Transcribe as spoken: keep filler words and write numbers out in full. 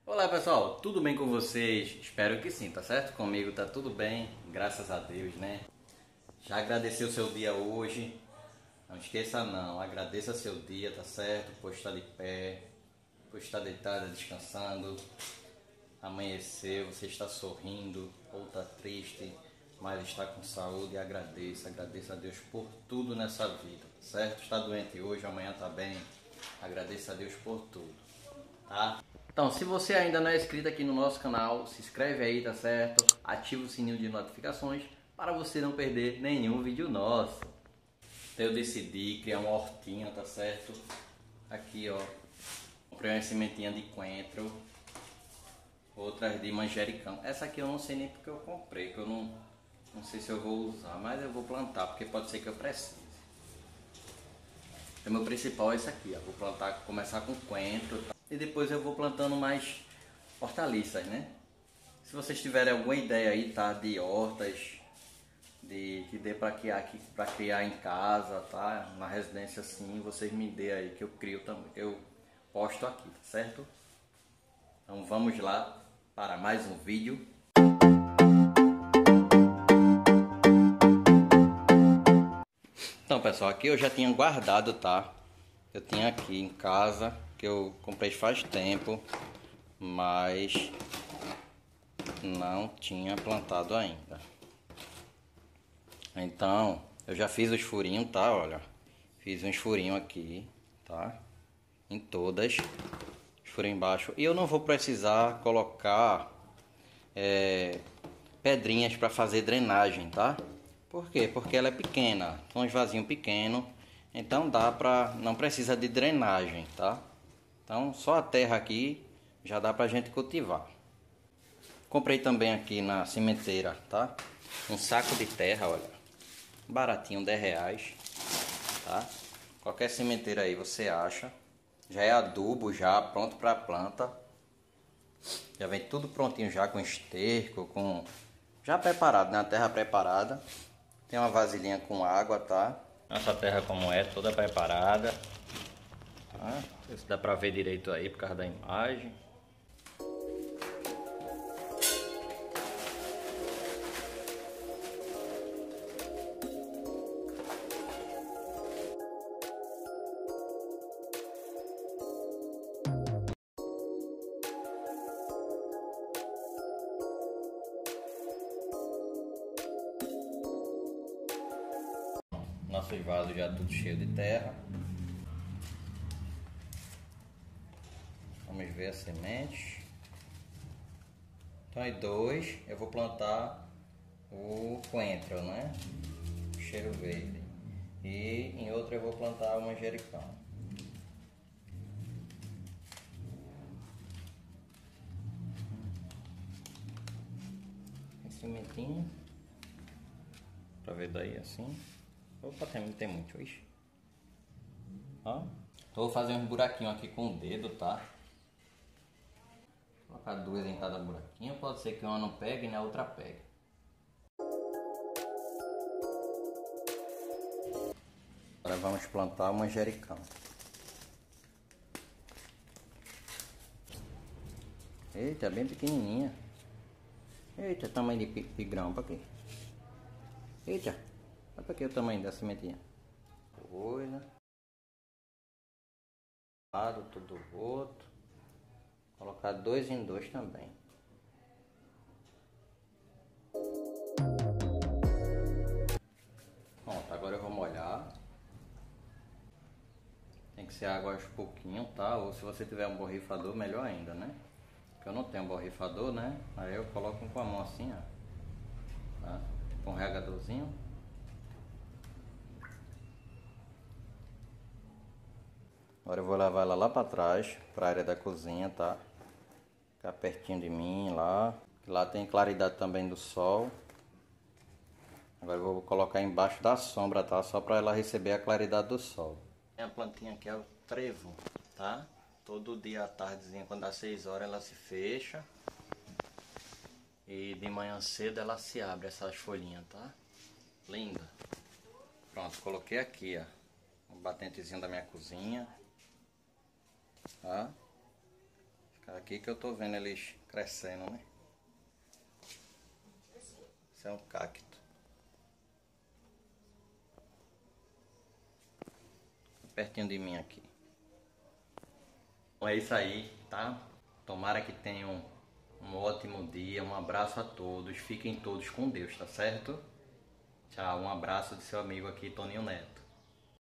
Olá pessoal, tudo bem com vocês? Espero que sim, tá certo? Comigo tá tudo bem, graças a Deus, né? Já agradeceu o seu dia hoje? Não esqueça não, agradeça seu dia, tá certo? Por estar de pé, por estar deitada, descansando. Amanheceu, você está sorrindo ou está triste, mas está com saúde. Agradeça, agradeça a Deus por tudo nessa vida, certo? Está doente hoje, amanhã está bem. Agradeça a Deus por tudo, tá? Então, se você ainda não é inscrito aqui no nosso canal, se inscreve aí, tá certo? Ativa o sininho de notificações para você não perder nenhum vídeo nosso. Então eu decidi criar uma hortinha, tá certo? Aqui, ó. Comprei uma sementinha de coentro, outras de manjericão. Essa aqui eu não sei nem porque eu comprei, que eu não, não sei se eu vou usar, mas eu vou plantar, porque pode ser que eu precise. O meu principal é esse aqui, ó. Vou plantar, começar com coentro, tá? E depois eu vou plantando mais hortaliças, né? Se vocês tiverem alguma ideia aí, tá? De hortas, de que dê para criar aqui, para criar em casa, tá? Na residência assim, vocês me dêem aí que eu crio também, que eu posto aqui, tá certo? Então vamos lá para mais um vídeo. Então pessoal, aqui eu já tinha guardado, tá? Eu tinha aqui em casa, que eu comprei faz tempo, mas não tinha plantado ainda. Então, eu já fiz os furinhos, tá? Olha, fiz uns furinhos aqui, tá? Em todas, os furinhos embaixo. E eu não vou precisar colocar é, pedrinhas para fazer drenagem, tá? Por quê? Porque ela é pequena, um vasinho pequeno, então dá pra, não precisa de drenagem, tá? Então só a terra aqui já dá pra gente cultivar. Comprei também aqui na sementeira, tá? Um saco de terra, olha, baratinho, dez reais, tá? Qualquer sementeira aí você acha. Já é adubo já, pronto pra planta. Já vem tudo prontinho já, com esterco, com... já preparado, né? A terra preparada. Tem uma vasilhinha com água, tá? Nossa terra como é, toda preparada. Tá? Não sei se dá pra ver direito aí por causa da imagem. Nossos vasos já tudo cheio de terra. Vamos ver a semente. Então em dois eu vou plantar o coentro, né? O cheiro verde. E em outro eu vou plantar o manjericão. Em sementinho. Pra ver daí assim. Opa, tem, tem muito, ixi. Ó. Então vou fazer um buraquinho aqui com o dedo, tá? Vou colocar duas em cada buraquinho. Pode ser que uma não pegue e a outra pegue. Agora vamos plantar o manjericão. Eita, é bem pequenininha. Eita, tamanho de, de grão pra aqui. Eita. Olha para aqui o tamanho da sementinha. Coisa. Lado, todo o outro. Colocar dois em dois também. Pronto, agora eu vou molhar. Tem que ser água aos pouquinhos, tá? Ou se você tiver um borrifador, melhor ainda, né? Porque eu não tenho um borrifador, né? Aí eu coloco com a mão assim, ó. Tá? Com um regadorzinho. Agora eu vou levar ela lá para trás, para a área da cozinha, tá? Ficar pertinho de mim lá. Lá tem claridade também do sol. Agora eu vou colocar embaixo da sombra, tá? Só para ela receber a claridade do sol. A plantinha aqui é o trevo, tá? Todo dia à tardezinha, quando dá seis horas, ela se fecha. E de manhã cedo ela se abre, essas folhinhas, tá? Linda. Pronto, coloquei aqui, ó. Um batentezinho da minha cozinha. Tá? Aqui que eu tô vendo eles crescendo, né? Isso é um cacto. Pertinho de mim aqui. Então é isso aí, tá? Tomara que tenham um ótimo dia. Um abraço a todos. Fiquem todos com Deus, tá certo? Tchau, um abraço do seu amigo aqui, Toninho Neto.